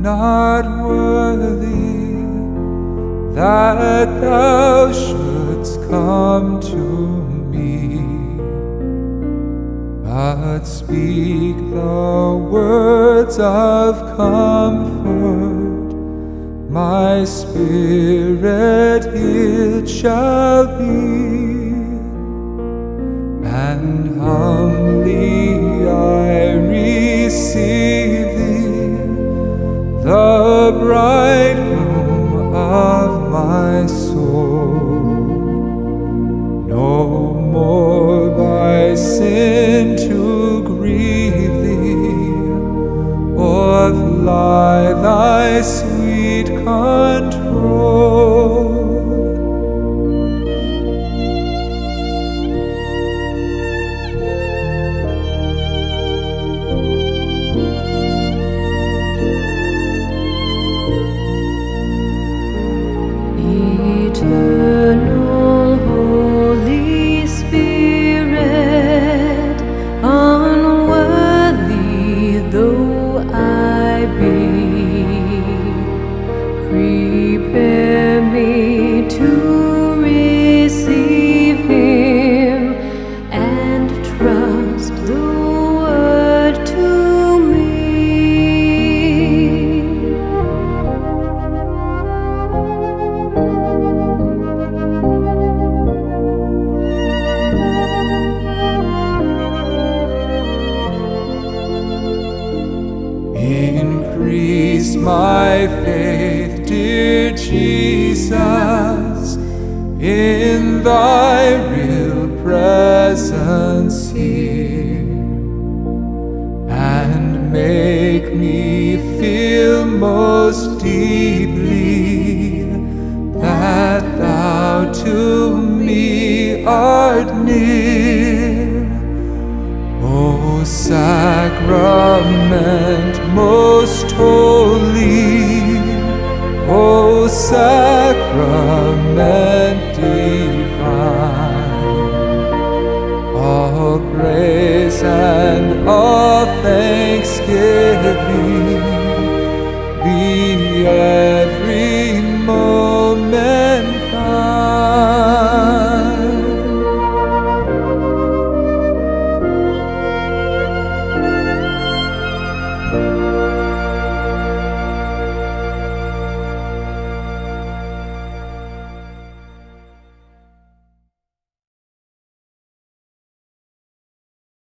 not worthy that thou shouldst come to me, but speak the words of comfort, my spirit it shall be, and humbly I receive thee, the bridegroom of my soul. No more by sin to grieve thee, or fly thy sweet control. Eternal Holy Spirit, unworthy though I be, prepare me to receive Him and trust the word to me. Increase my faith, dear Jesus, in thy real presence here, and make me feel most deeply that thou to me art near. O sacrament most holy, O sacrament divine, all praise and all thanksgiving be every moment thine.